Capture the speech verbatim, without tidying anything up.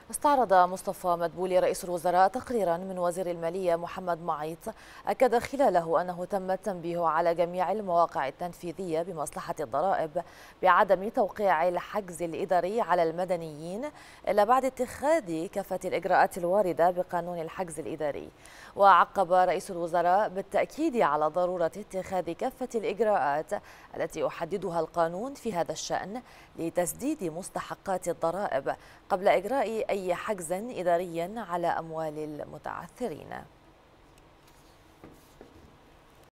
استعرض مصطفى مدبولي رئيس الوزراء تقريرا من وزير المالية محمد معيط أكد خلاله أنه تم التنبيه على جميع المواقع التنفيذية بمصلحة الضرائب بعدم توقيع الحجز الإداري على المدنيين إلا بعد اتخاذ كافة الإجراءات الواردة بقانون الحجز الإداري. وعقب رئيس الوزراء بالتأكيد على ضرورة اتخاذ كافة الإجراءات التي يحددها القانون في هذا الشأن لتسديد مستحقات الضرائب قبل إجراء أي حجز إداري على أموال المتعثرين.